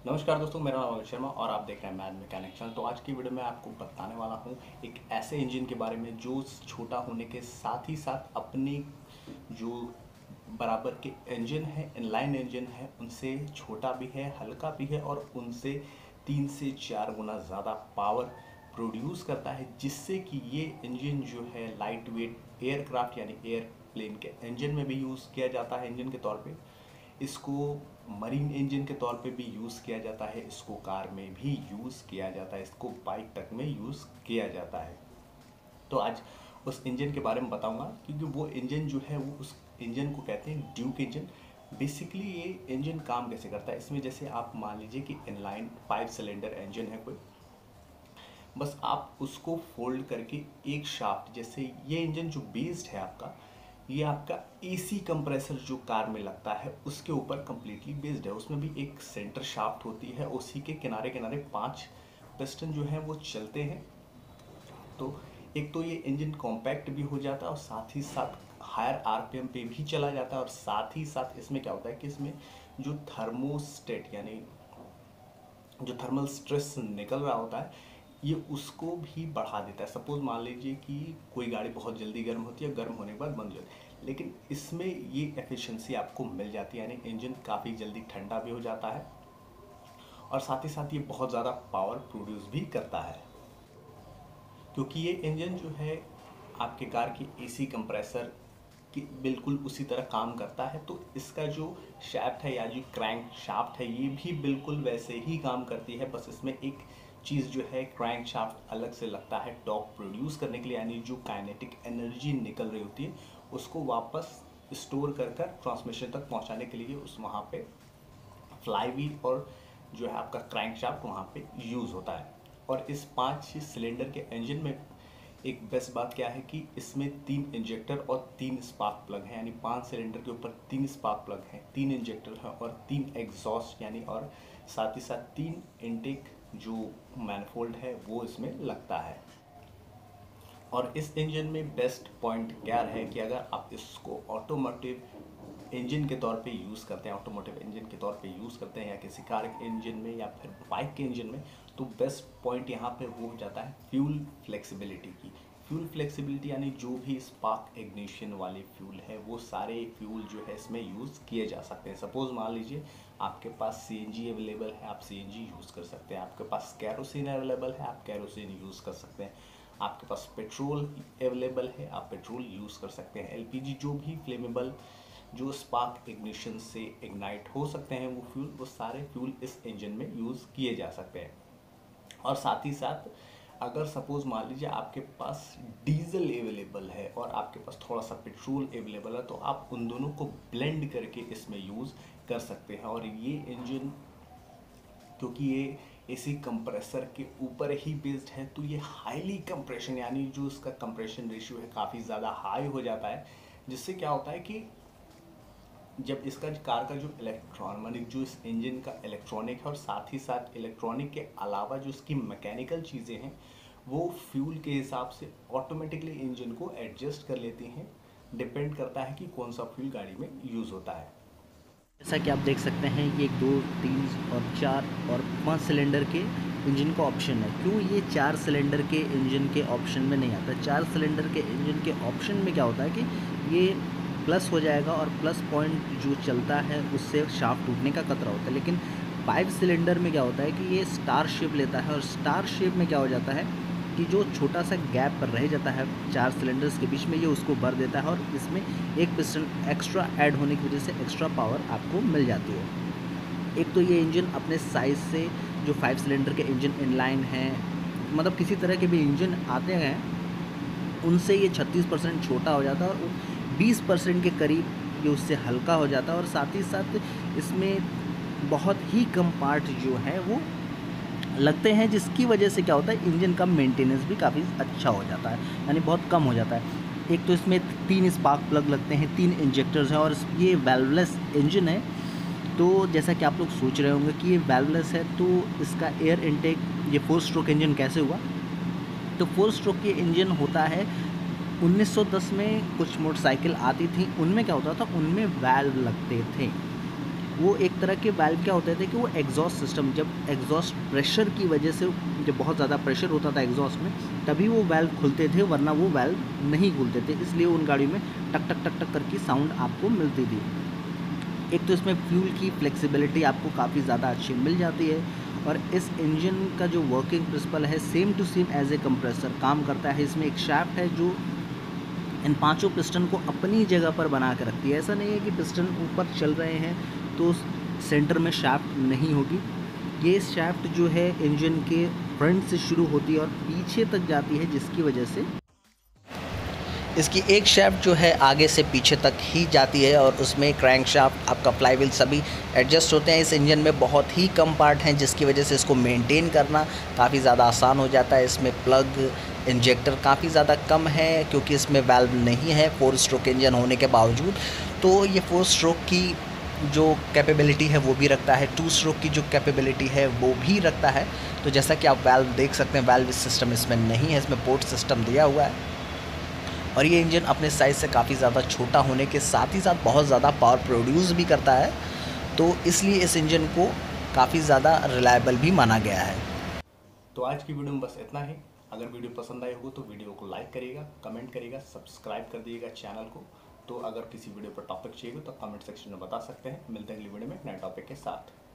नमस्कार दोस्तों, मेरा नाम अमित शर्मा और आप देख रहे हैं मैथ मैकेनिक चैनल। तो आज की वीडियो में आपको बताने वाला हूँ एक ऐसे इंजन के बारे में जो छोटा होने के साथ ही साथ अपने जो बराबर के इंजन है, इनलाइन इंजन है, उनसे छोटा भी है, हल्का भी है और उनसे 3 से 4 गुना ज़्यादा पावर प्रोड्यूस करता है, जिससे कि ये इंजन जो है लाइट वेट एयरक्राफ्ट यानी एयरप्लेन के इंजन में भी यूज़ किया जाता है इंजन के तौर पे। इसको मरीन इंजन के तौर पे भी यूज़ किया जाता है, इसको कार में भी यूज़ किया जाता है, इसको बाइक तक में यूज़ किया जाता है। तो आज उस इंजन के बारे में बताऊंगा, क्योंकि वो इंजन जो है वो उस इंजन को कहते हैं ड्यूक इंजन। बेसिकली ये इंजन काम कैसे करता है, इसमें जैसे आप मान लीजिए कि इनलाइन 5 सिलेंडर इंजन है कोई, बस आप उसको फोल्ड करके एक शाफ्ट, जैसे ये इंजन जो बेस्ड है आपका, ये आपका एसी कंप्रेसर जो कार में लगता है उसके ऊपर कंप्लीटली बेस्ड है। उसमें भी एक सेंटर शाफ्ट होती है, उसी के किनारे किनारे 5 पिस्टन जो हैं वो चलते हैं। तो एक तो ये इंजन कॉम्पैक्ट भी हो जाता है और साथ ही साथ हायर आरपीएम पे भी चला जाता है। और साथ ही साथ इसमें क्या होता है कि इसमें जो थर्मोस्टेट यानी जो थर्मल स्ट्रेस निकल रहा होता है, ये उसको भी बढ़ा देता है। सपोज मान लीजिए कि कोई गाड़ी बहुत जल्दी गर्म होती है, गर्म होने के बाद बंद हो जाती है, लेकिन इसमें ये एफिशिएंसी आपको मिल जाती है, यानी इंजन काफ़ी जल्दी ठंडा भी हो जाता है और साथ ही साथ ये बहुत ज़्यादा पावर प्रोड्यूस भी करता है, क्योंकि ये इंजन जो है आपके कार की एसी कंप्रेसर कि बिल्कुल उसी तरह काम करता है। तो इसका जो शैफ्ट है या जो क्रैंक शाफ्ट है, ये भी बिल्कुल वैसे ही काम करती है। बस इसमें एक चीज़ जो है, क्रैंक शाफ्ट अलग से लगता है टॉर्क प्रोड्यूस करने के लिए, यानी जो काइनेटिक एनर्जी निकल रही होती है उसको वापस स्टोर कर कर ट्रांसमिशन तक पहुंचाने के लिए उस वहाँ पे फ्लाईव्हील और जो है आपका क्रैंक शाफ्ट वहाँ पे यूज़ होता है। और इस 5 सिलेंडर के इंजन में एक बेस्ट बात क्या है कि इसमें 3 इंजेक्टर और 3 स्पार्क प्लग हैं, यानी 5 सिलेंडर के ऊपर 3 स्पार्क प्लग हैं, 3 इंजेक्टर हैं और 3 एग्जॉस्ट यानी, और साथ ही साथ 3 इनटेक जो मैनिफोल्ड है वो इसमें लगता है। और इस इंजन में बेस्ट पॉइंट क्या है कि अगर आप इसको ऑटोमोटिव इंजन के तौर पे यूज़ करते हैं, ऑटोमोटिव इंजन के तौर पे यूज़ करते हैं या किसी कार के इंजन में या फिर बाइक के इंजन में, तो बेस्ट पॉइंट यहाँ पे वो हो जाता है फ्यूल फ्लेक्सिबिलिटी की। फ्यूल फ्लेक्सिबिलिटी यानी जो भी स्पार्क इग्निशन वाले फ्यूल है वो सारे फ्यूल जो है इसमें यूज़ किए जा सकते हैं। सपोज मान लीजिए आपके पास सीएनजी अवेलेबल है, आप सीएनजी यूज़ कर सकते हैं। आपके पास कैरोसिन अवेलेबल है, आप कैरोसिन यूज़ कर सकते हैं। आपके पास पेट्रोल अवेलेबल है, आप पेट्रोल यूज़ कर सकते हैं। एलपीजी, जो भी फ्लेमेबल जो स्पार्क इग्निशन से इग्नाइट हो सकते हैं वो फ्यूल, वो सारे फ्यूल इस इंजन में यूज़ किए जा सकते हैं। और साथ ही साथ अगर सपोज मान लीजिए आपके पास डीजल अवेलेबल है और आपके पास थोड़ा सा पेट्रोल अवेलेबल है, तो आप उन दोनों को ब्लेंड करके इसमें यूज़ कर सकते हैं। और ये इंजन, क्योंकि ये एसी कंप्रेसर के ऊपर ही बेस्ड है, तो ये हाईली कंप्रेशन यानी जो इसका कंप्रेशन रेशियो है काफ़ी ज़्यादा हाई हो जाता है, जिससे क्या होता है कि जब इसका कार का जो इलेक्ट्रॉन मानी जो इस इंजन का इलेक्ट्रॉनिक है और साथ ही साथ इलेक्ट्रॉनिक के अलावा जो इसकी मैकेनिकल चीज़ें हैं वो फ्यूल के हिसाब से ऑटोमेटिकली इंजन को एडजस्ट कर लेती हैं। डिपेंड करता है कि कौन सा फ्यूल गाड़ी में यूज़ होता है। जैसा कि आप देख सकते हैं, ये 2, 3 और 4 और 5 सिलेंडर के इंजन का ऑप्शन है। क्यों ये 4 सिलेंडर के इंजन के ऑप्शन में नहीं आता? 4 सिलेंडर के इंजन के ऑप्शन में क्या होता है कि ये प्लस हो जाएगा और प्लस पॉइंट जो चलता है उससे शाफ्ट टूटने का खतरा होता है। लेकिन 5 सिलेंडर में क्या होता है कि ये स्टार शेप लेता है, और स्टार शेप में क्या हो जाता है कि जो छोटा सा गैप पर रह जाता है 4 सिलेंडर्स के बीच में, ये उसको भर देता है और इसमें एक पिस्टन एक्स्ट्रा ऐड होने की वजह से एक्स्ट्रा पावर आपको मिल जाती है। एक तो ये इंजन अपने साइज़ से, जो 5 सिलेंडर के इंजन इनलाइन हैं, मतलब किसी तरह के भी इंजन आते हैं उनसे ये 36% छोटा हो जाता है और 20% के करीब ये उससे हल्का हो जाता है। और साथ ही साथ इसमें बहुत ही कम पार्ट जो है वो लगते हैं, जिसकी वजह से क्या होता है इंजन का मेंटेनेंस भी काफ़ी अच्छा हो जाता है, यानी बहुत कम हो जाता है। एक तो इसमें 3 स्पार्क प्लग लगते हैं, 3 इंजेक्टर्स हैं और ये वाल्वलेस इंजन है। तो जैसा कि आप लोग सोच रहे होंगे कि ये वाल्वलेस है तो इसका एयर इनटेक, ये 4 स्ट्रोक इंजन कैसे हुआ? तो 4 स्ट्रोक के इंजन होता है, 1910 में कुछ मोटरसाइकिल आती थी, उनमें क्या होता था, उनमें वाल्व लगते थे। वो एक तरह के वाल्व क्या होते थे कि वो एग्जॉस्ट सिस्टम, जब एग्जॉस्ट प्रेशर की वजह से, जब बहुत ज़्यादा प्रेशर होता था एग्जॉस्ट में, तभी वो वाल्व खुलते थे, वरना वो वाल्व नहीं खुलते थे। इसलिए उन गाड़ियों में टक टक टक टक करके साउंड आपको मिलती थी। एक तो इसमें फ्यूल की फ्लेक्सिबिलिटी आपको काफ़ी ज़्यादा अच्छी मिल जाती है, और इस इंजन का जो वर्किंग प्रिंसिपल है same to same as a compressor काम करता है। इसमें एक शाफ्ट है जो इन पांचों पिस्टन को अपनी जगह पर बना के रखती है। ऐसा नहीं है कि पिस्टन ऊपर चल रहे हैं तो सेंटर में शाफ्ट नहीं होगी। ये शाफ्ट जो है इंजन के फ्रंट से शुरू होती है और पीछे तक जाती है, जिसकी वजह से इसकी एक शाफ्ट जो है आगे से पीछे तक ही जाती है, और उसमें क्रैंक शाफ्ट, आपका फ्लाईव्हील सभी एडजस्ट होते हैं। इस इंजन में बहुत ही कम पार्ट हैं, जिसकी वजह से इसको मेंटेन करना काफ़ी ज़्यादा आसान हो जाता है। इसमें प्लग इंजेक्टर काफ़ी ज़्यादा कम है, क्योंकि इसमें वाल्व नहीं है 4 स्ट्रोक इंजन होने के बावजूद। तो ये 4 स्ट्रोक की जो कैपेबिलिटी है वो भी रखता है, 2 स्ट्रोक की जो कैपेबिलिटी है वो भी रखता है। तो जैसा कि आप वाल्व देख सकते हैं, वाल्व सिस्टम इसमें नहीं है, इसमें पोर्ट सिस्टम दिया हुआ है। और ये इंजन अपने साइज़ से काफ़ी ज़्यादा छोटा होने के साथ ही साथ बहुत ज़्यादा पावर प्रोड्यूस भी करता है, तो इसलिए इस इंजन को काफ़ी ज़्यादा रिलायबल भी माना गया है। तो आज की वीडियो में बस इतना ही। अगर वीडियो पसंद आई हो तो वीडियो को लाइक करिएगा, कमेंट करिएगा, सब्सक्राइब कर दीजिएगा चैनल को। तो अगर किसी वीडियो पर टॉपिक चाहिए तो कमेंट सेक्शन में बता सकते हैं। मिलते हैं अगली वीडियो में नए टॉपिक के साथ।